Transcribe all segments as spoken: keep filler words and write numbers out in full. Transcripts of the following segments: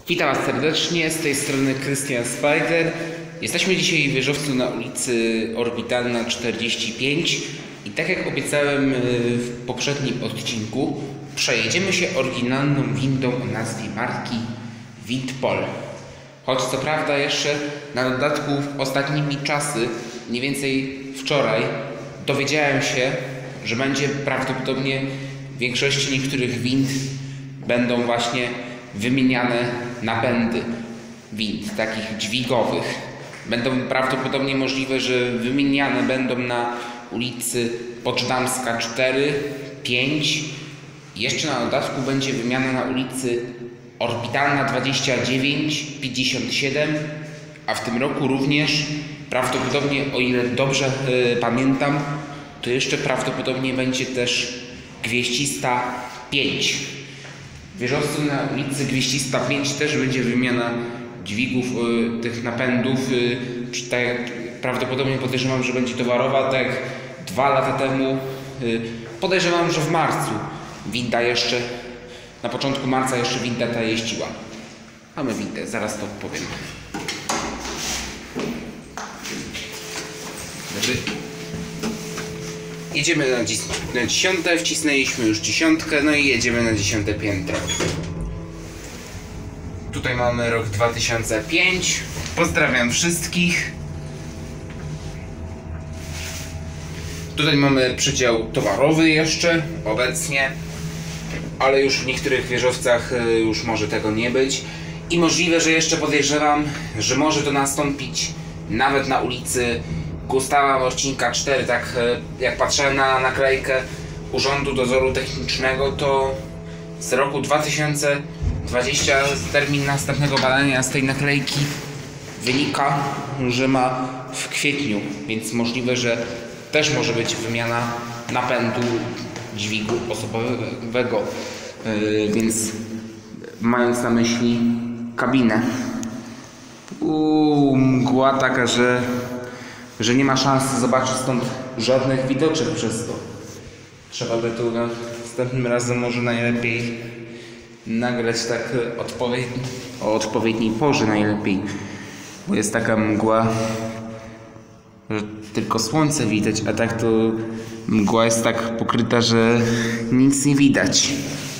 Witam Was serdecznie, z tej strony Krystian Spider. Jesteśmy dzisiaj w wieżowcu na ulicy Orbitalna czterdzieści pięć i tak jak obiecałem w poprzednim odcinku, przejedziemy się oryginalną windą o nazwie marki Windpol. Choć co prawda jeszcze na dodatku w ostatnimi czasy, mniej więcej wczoraj, dowiedziałem się, że będzie prawdopodobnie w większości niektórych wind będą właśnie wymieniane napędy wind, takich dźwigowych. Będą prawdopodobnie możliwe, że wymieniane będą na ulicy Poczdamska cztery, pięć. Jeszcze na dodatku będzie wymiana na ulicy Orbitalna dwadzieścia dziewięć, pięćdziesiąt siedem, a w tym roku również prawdopodobnie, o ile dobrze yy, pamiętam, to jeszcze prawdopodobnie będzie też Gwieździsta pięć. W wieżowcu na ulicy Gwieździsta pięć też będzie wymiana dźwigów, y, tych napędów. Y, tak, prawdopodobnie podejrzewam, że będzie towarowa, tak jak dwa lata temu. Y, podejrzewam, że w marcu winda jeszcze, na początku marca jeszcze winda ta jeździła. Mamy windę, zaraz to powiem. Dobry. Jedziemy na, dziś, na dziesiąte, wcisnęliśmy już dziesiątkę, no i jedziemy na dziesiąte piętro. Tutaj mamy rok dwa tysiące piąty. Pozdrawiam wszystkich. Tutaj mamy przydział towarowy jeszcze obecnie, ale już w niektórych wieżowcach już może tego nie być. I możliwe, że jeszcze podejrzewam, że może to nastąpić nawet na ulicy Gustawa Morcinka cztery. Tak jak patrzyłem na naklejkę Urzędu Dozoru Technicznego, to z roku dwa tysiące dwudziestego termin następnego badania z tej naklejki wynika, że ma w kwietniu, więc możliwe, że też może być wymiana napędu dźwigu osobowego, yy, więc mając na myśli kabinę. Uuu, mgła taka, że że nie ma szans zobaczyć stąd żadnych widoczek przez to. Trzeba by tu następnym razem może najlepiej nagrać tak odpowiedni, o odpowiedniej porze najlepiej, bo jest taka mgła, że tylko słońce widać, a tak to mgła jest tak pokryta, że nic nie widać.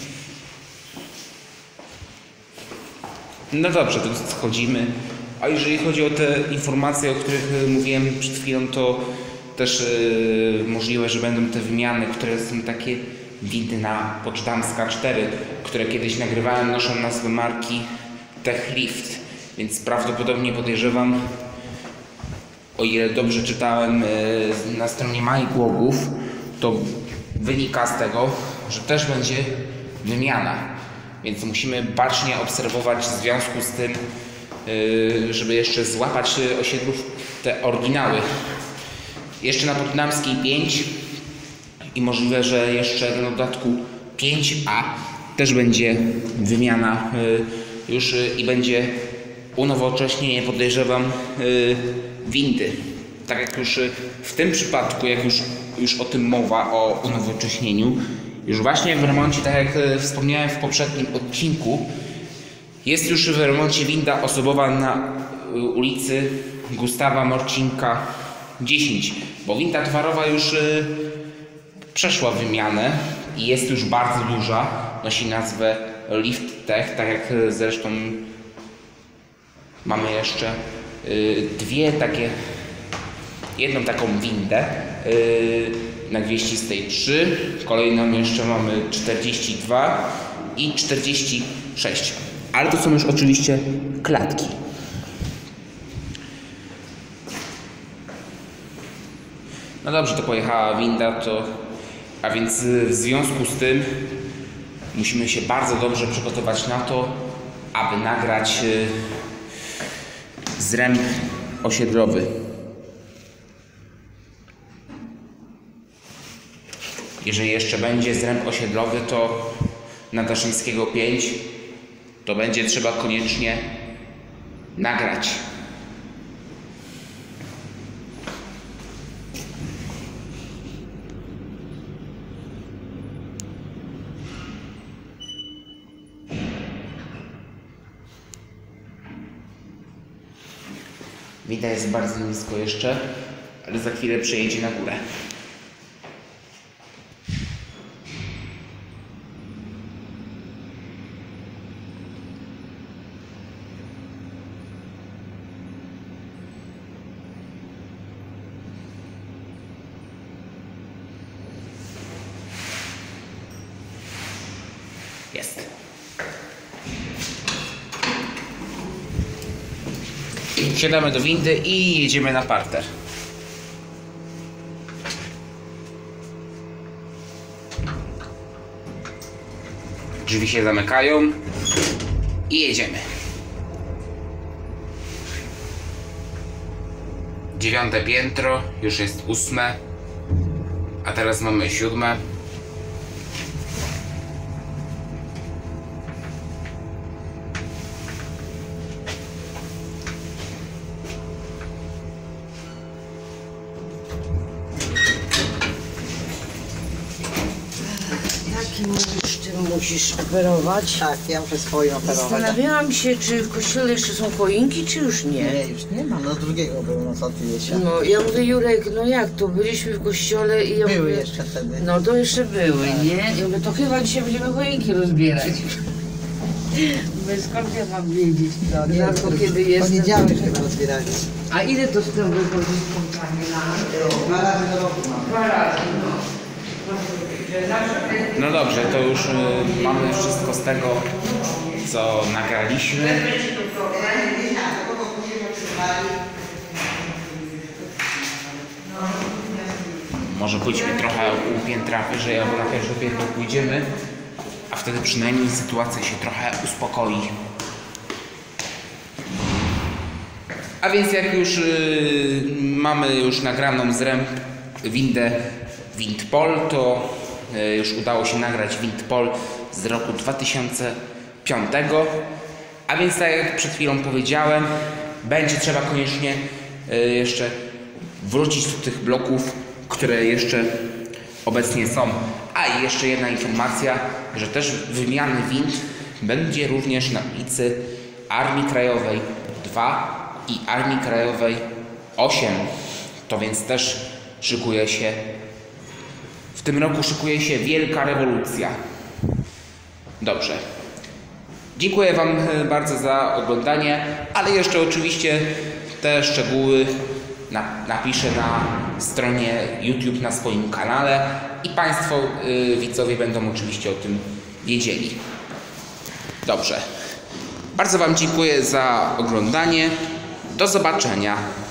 No dobrze, to schodzimy. A jeżeli chodzi o te informacje, o których mówiłem przed chwilą, to też yy, możliwe, że będą te wymiany, które są takie windy na Poczdamska cztery, które kiedyś nagrywałem, noszą nazwę marki Techlift, więc prawdopodobnie podejrzewam, o ile dobrze czytałem yy, na stronie MyGłogów, to wynika z tego, że też będzie wymiana, więc musimy bacznie obserwować w związku z tym, żeby jeszcze złapać osiedlów te oryginały. Jeszcze na Poczdamskiej pięć i możliwe, że jeszcze na dodatku pięć A też będzie wymiana już i będzie unowocześnienie, podejrzewam, windy. Tak jak już w tym przypadku, jak już, już o tym mowa, o unowocześnieniu, już właśnie w remoncie, tak jak wspomniałem w poprzednim odcinku, jest już w remoncie winda osobowa na ulicy Gustawa Morcinka dziesięć, bo winda towarowa już y, przeszła wymianę i jest już bardzo duża. Nosi nazwę Lift Tech, tak jak zresztą mamy jeszcze y, dwie takie, jedną taką windę y, na Gwieździstej trzy, kolejną jeszcze mamy czterdzieści dwa i czterdzieści sześć. Ale to są już oczywiście klatki. No dobrze, to pojechała winda, to, a więc w związku z tym musimy się bardzo dobrze przygotować na to, aby nagrać zręb osiedlowy. Jeżeli jeszcze będzie zręb osiedlowy, to na Daszyńskiego pięć, to będzie trzeba koniecznie nagrać. Winda jest bardzo nisko jeszcze, ale za chwilę przejedzie na górę. Jest. Wsiadamy do windy i jedziemy na parter. Drzwi się zamykają i jedziemy. Dziewiąte piętro, już jest ósme, a teraz mamy siódme. Jaki mówisz, ty musisz operować? Tak, ja muszę swoim operować. Zastanawiałam się, czy w kościele jeszcze są choinki, czy już nie. Nie, już nie ma, no drugiego było, no co ty wiesz. No, ja mówię, Jurek, no jak to, byliśmy w kościele i ja Były mówię, jeszcze wtedy. no to jeszcze były, Tak. nie? Ja mówię, to chyba dzisiaj będziemy choinki rozbierać. Mówię, skąd ja mam wiedzieć? No nie, Rzadko kiedy jestem. poniedziałek chyba rozbierali. A ile to z tego wychodzi spotkanie na... Dwa razy do roku mam. Dwa razy, no. No dobrze, to już y, mamy wszystko z tego, co nagraliśmy. Może pójdźmy trochę u piętra wyżej, albo na pierwsze piętro pójdziemy, a wtedy przynajmniej sytuacja się trochę uspokoi. A więc jak już y, mamy już nagraną z ręb windę Windpol, to y, już udało się nagrać Windpol z roku dwa tysiące piątego. A więc tak jak przed chwilą powiedziałem, będzie trzeba koniecznie y, jeszcze wrócić do tych bloków, które jeszcze obecnie są. A i jeszcze jedna informacja, że też wymiany wind będzie również na ulicy Armii Krajowej dwa i Armii Krajowej osiem. To więc też szykuje się, w tym roku szykuje się wielka rewolucja. Dobrze. Dziękuję Wam bardzo za oglądanie, ale jeszcze oczywiście te szczegóły na, napiszę na stronie YouTube na swoim kanale i Państwo y, widzowie będą oczywiście o tym wiedzieli. Dobrze. Bardzo Wam dziękuję za oglądanie. Do zobaczenia.